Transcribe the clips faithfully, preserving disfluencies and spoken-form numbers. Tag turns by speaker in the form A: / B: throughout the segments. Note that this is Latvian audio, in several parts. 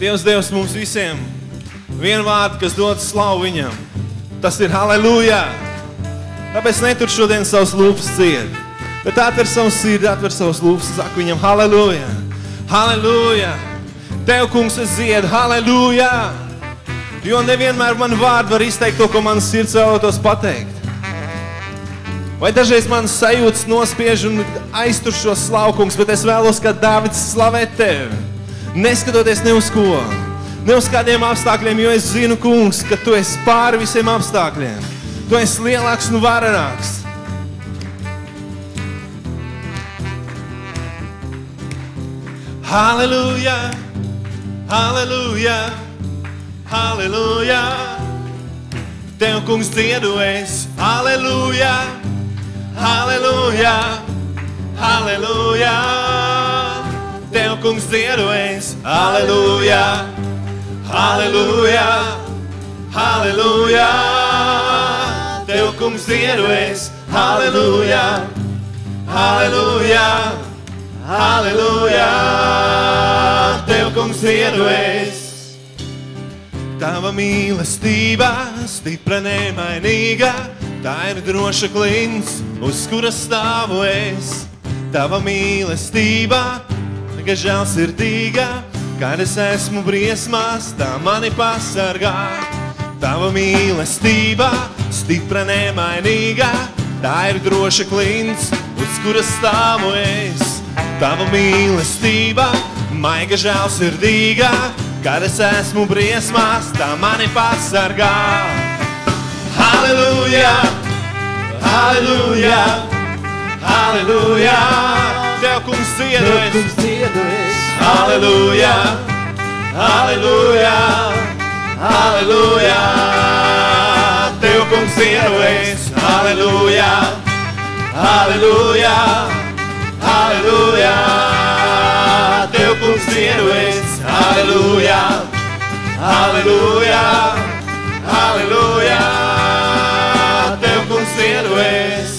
A: Dievs Dievs mums visiem vienu vārdu, kas dod slavu viņam. Tas ir halleluja. Tāpēc netur šodien savus lūpas ciet. Bet atver savu sirdi, atver savus lūpas un saka viņam halleluja. Halleluja. Tev, kungs, es ziedu, halleluja. Jo nevienmēr man vārdi var izteikt to, ko man sirds vēlētos pateikt. Vai dažreiz man sajūtas nospiež un aiztur šo slavu, kungs, bet es vēlos, ka Dāvids slavē tevi. Neskatoties ne uz ko, ne uz kādiem apstākļiem, jo es zinu, kungs, ka tu esi pāri visiem apstākļiem. Tu esi lielāks un varenāks. Halleluja, halleluja, halleluja. Tev, kungs, dziedu es, halleluja, halleluja, halleluja. Tev, kungs, dziedu es, halleluja, halleluja, halleluja. Tev, kungs, dziedu es, halleluja, halleluja, halleluja. Tev, kungs, dziedu es. Tava mīlestība stipra nemainīga, tā ir droša klints, uz kura stāvu es. Tava mīlestība, ka žēlsirdīga, kad es esmu briesmās, tā mani pasargā. Tava mīlestība, stipra nemainīga, tā ir droša klints, uz kura stāvu es. Tava mīlestība, maiga žēlsirdīga, kad es esmu briesmās, tā mani pasargā. Halleluja, halleluja, halleluja. Tev, kungs, dziedu es. Halleluja, halleluja, halleluja. Tev, kungs, dziedu es. Halleluja, halleluja, halleluja. Tev, kungs, dziedu es. Halleluja, halleluja, halleluja. Tev, kungs, dziedu es.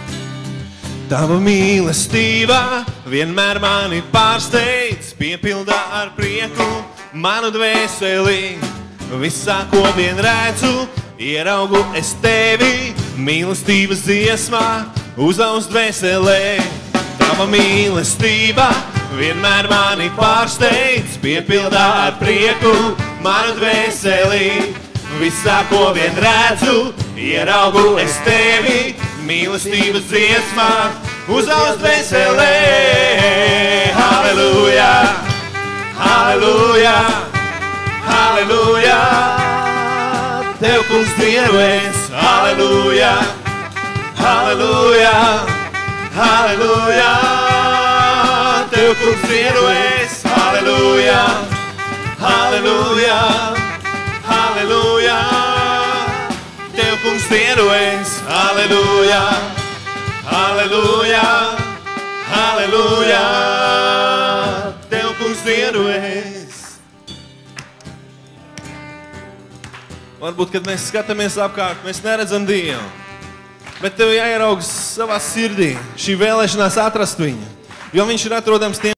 A: Tava mīlestība vienmēr mani pārsteidz, piepildā ar prieku manu dvēseli. Visā, ko vien redzu, ieraugu es tevi, mīlestības dziesmā uzaust dvēselē. Tava mīlestība vienmēr mani pārsteidz, piepildā ar prieku manu dvēseli. Visā, ko vien redzu, ieraugu es tevi, mīlestības dziesmā uzaust dvēselē. Halleluja, halleluja, halleluja. Tev, kungs, dziedu es. Halleluja, halleluja, halleluja. Tev, kungs, dziedu es. Halleluja, halleluja, halleluja. Tev, kungs, dziedu es. Halleluja, halleluja, halleluja. Tev, kungs, dziedu es. Varbūt, kad mēs skatāmies apkārt, mēs neredzam Dievu. Bet tev jāieraugas savā sirdī šī vēlēšanās atrast viņu. Jo viņš ir atrodams tiem,